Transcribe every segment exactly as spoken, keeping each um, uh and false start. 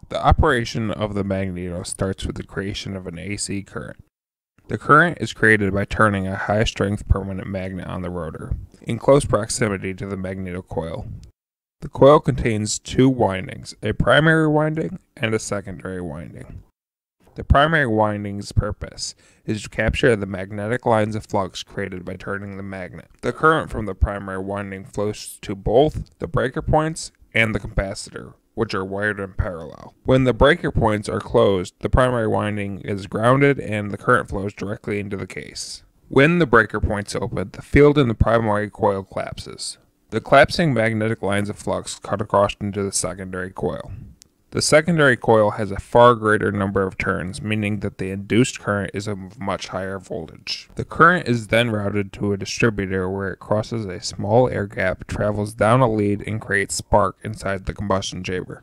The operation of the magneto starts with the creation of an A C current. The current is created by turning a high-strength permanent magnet on the rotor, in close proximity to the magneto coil. The coil contains two windings, a primary winding and a secondary winding. The primary winding's purpose is to capture the magnetic lines of flux created by turning the magnet. The current from the primary winding flows to both the breaker points and the capacitor, which are wired in parallel. When the breaker points are closed, the primary winding is grounded and the current flows directly into the case. When the breaker points open, the field in the primary coil collapses. The collapsing magnetic lines of flux cut across into the secondary coil. The secondary coil has a far greater number of turns, meaning that the induced current is of much higher voltage. The current is then routed to a distributor where it crosses a small air gap, travels down a lead, and creates spark inside the combustion chamber.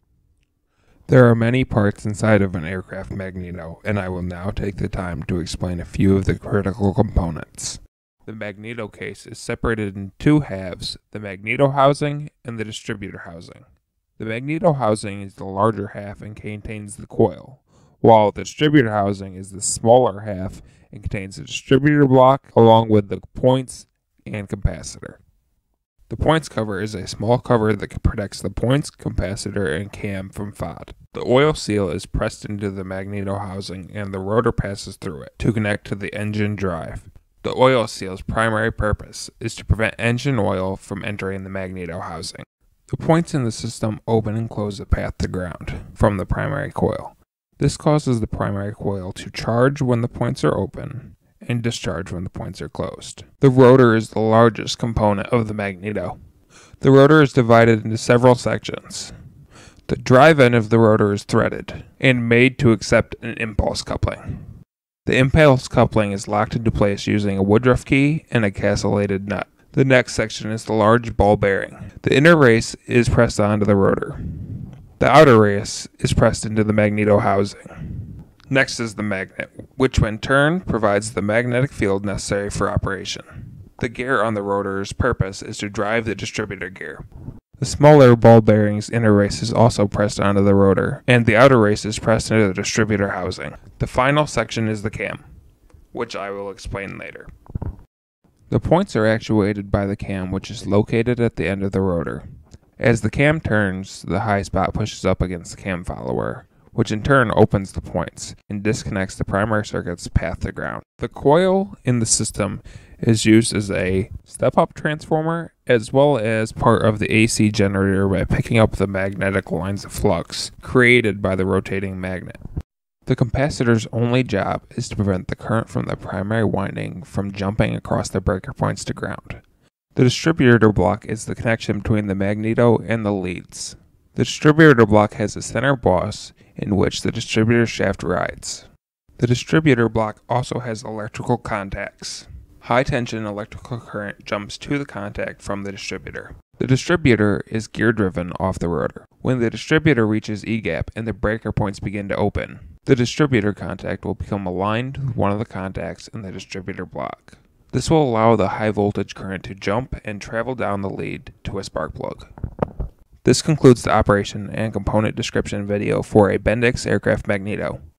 There are many parts inside of an aircraft magneto, and I will now take the time to explain a few of the critical components. The magneto case is separated in two halves, the magneto housing and the distributor housing. The magneto housing is the larger half and contains the coil, while the distributor housing is the smaller half and contains the distributor block along with the points and capacitor. The points cover is a small cover that protects the points, capacitor, and cam from F O D. The oil seal is pressed into the magneto housing and the rotor passes through it to connect to the engine drive. The oil seal's primary purpose is to prevent engine oil from entering the magneto housing. The points in the system open and close the path to ground from the primary coil. This causes the primary coil to charge when the points are open and discharge when the points are closed. The rotor is the largest component of the magneto. The rotor is divided into several sections. The drive end of the rotor is threaded and made to accept an impulse coupling. The impulse coupling is locked into place using a woodruff key and a castellated nut. The next section is the large ball bearing. The inner race is pressed onto the rotor. The outer race is pressed into the magneto housing. Next is the magnet, which when turned provides the magnetic field necessary for operation. The gear on the rotor's purpose is to drive the distributor gear. The smaller ball bearing's inner race is also pressed onto the rotor, and the outer race is pressed into the distributor housing. The final section is the cam, which I will explain later. The points are actuated by the cam, which is located at the end of the rotor. As the cam turns, the high spot pushes up against the cam follower, which in turn opens the points and disconnects the primary circuit's path to ground. The coil in the system is used as a step-up transformer as well as part of the A C generator by picking up the magnetic lines of flux created by the rotating magnet. The capacitor's only job is to prevent the current from the primary winding from jumping across the breaker points to ground. The distributor block is the connection between the magneto and the leads. The distributor block has a center boss in which the distributor shaft rides. The distributor block also has electrical contacts. High-tension electrical current jumps to the contact from the distributor. The distributor is gear-driven off the rotor. When the distributor reaches E-gap and the breaker points begin to open, the distributor contact will become aligned with one of the contacts in the distributor block. This will allow the high-voltage current to jump and travel down the lead to a spark plug. This concludes the operation and component description video for a Bendix aircraft magneto.